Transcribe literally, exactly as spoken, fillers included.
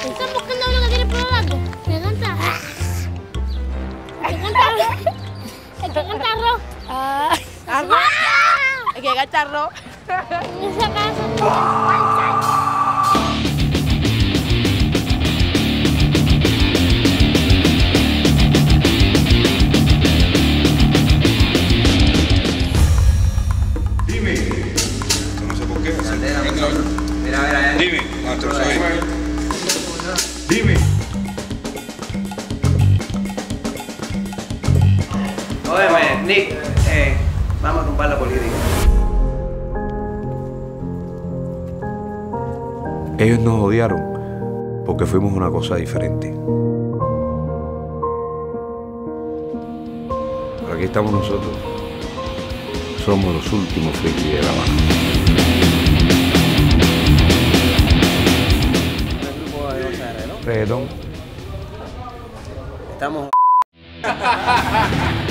¿Estás buscando uno que tiene pelo largo? Me canta. El que canta rock. El que canta rock. Ah, ¡Arroz! el que canta arroz. En esa casa. Dime. No sé por qué. Mira, mira, Dime. No, te lo sabes. Dime. Óyeme, Nick, eh, vamos a tumbar la política. Ellos nos odiaron porque fuimos una cosa diferente. Pero aquí estamos nosotros. Somos los últimos frikis de La Habana. El grupo de González, ¿no? Reggaetón. Estamos...